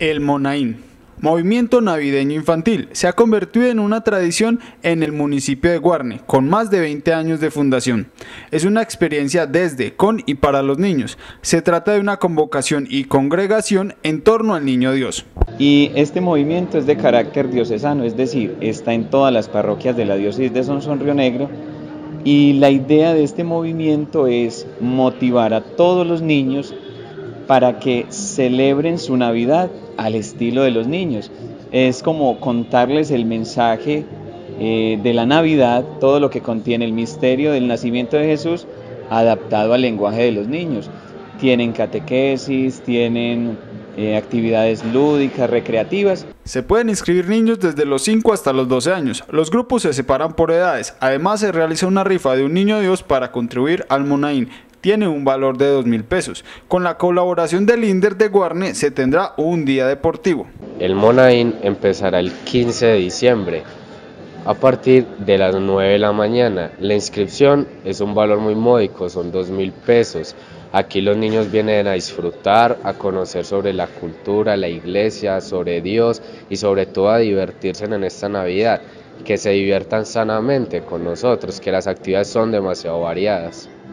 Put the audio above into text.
El Monaín, movimiento navideño infantil, se ha convertido en una tradición en el municipio de Guarne, con más de 20 años de fundación. Es una experiencia desde, con y para los niños. Se trata de una convocación y congregación en torno al Niño Dios. Y este movimiento es de carácter diocesano, es decir, está en todas las parroquias de la diócesis de Sonsón Río Negro. Y la idea de este movimiento es motivar a todos los niños para que celebren su Navidad al estilo de los niños. Es como contarles el mensaje de la Navidad, todo lo que contiene el misterio del nacimiento de Jesús, adaptado al lenguaje de los niños. Tienen catequesis, tienen actividades lúdicas, recreativas. Se pueden inscribir niños desde los 5 hasta los 12 años. Los grupos se separan por edades. Además, se realiza una rifa de un niño Dios para contribuir al Monaín. Tiene un valor de 2.000 pesos. Con la colaboración del INDER de Guarne se tendrá un día deportivo. El Monaín empezará el 15 de diciembre a partir de las 9 de la mañana. La inscripción es un valor muy módico, son 2.000 pesos. Aquí los niños vienen a disfrutar, a conocer sobre la cultura, la iglesia, sobre Dios y sobre todo a divertirse en esta Navidad. Que se diviertan sanamente con nosotros, que las actividades son demasiado variadas.